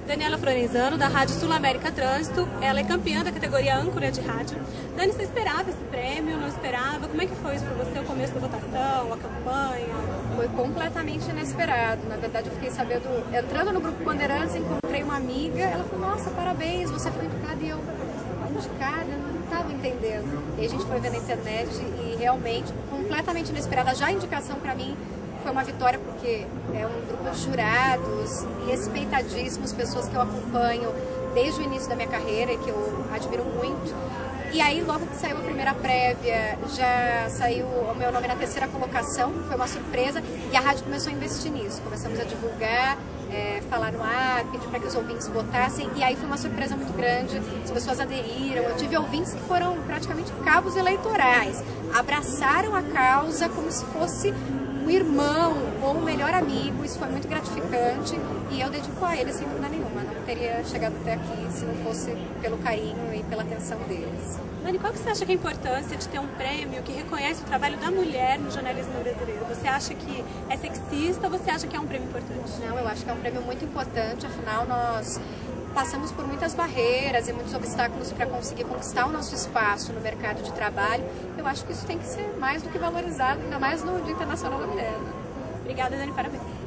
Daniela Florenzano, da Rádio Sul América Trânsito. Ela é campeã da categoria âncora de rádio. Dani, você esperava esse prêmio? Não esperava? Como é que foi isso para você, o começo da votação, a campanha? Foi completamente inesperado. Na verdade, eu fiquei sabendo, entrando no Grupo Bandeirantes, encontrei uma amiga, ela falou, nossa, parabéns, você foi indicada, e eu, indicada? Eu não estava entendendo. E a gente foi ver na internet e realmente, completamente inesperada. Já a indicação para mim foi uma vitória, porque é um grupo de jurados respeitadíssimos, pessoas que eu acompanho desde o início da minha carreira e que eu admiro muito. E aí, logo que saiu a primeira prévia, já saiu o meu nome na terceira colocação, foi uma surpresa, e a rádio começou a investir nisso. Começamos a divulgar, falar no ar, pedir para que os ouvintes votassem, e aí foi uma surpresa muito grande, as pessoas aderiram. Eu tive ouvintes que foram praticamente cabos eleitorais, abraçaram a causa como se fosse um irmão ou um melhor amigo. Isso foi muito gratificante e eu dedico a eles sem dúvida nenhuma. Não teria chegado até aqui se não fosse pelo carinho e pela atenção deles. Dani, qual que você acha que é a importância de ter um prêmio que reconhece o trabalho da mulher no jornalismo brasileiro? Você acha que é sexista ou você acha que é um prêmio importante? Não, eu acho que é um prêmio muito importante, afinal nós passamos por muitas barreiras e muitos obstáculos para conseguir conquistar o nosso espaço no mercado de trabalho. Eu acho que isso tem que ser mais do que valorizado, ainda mais no Dia Internacional da Mulher. Obrigada, Dani, parabéns.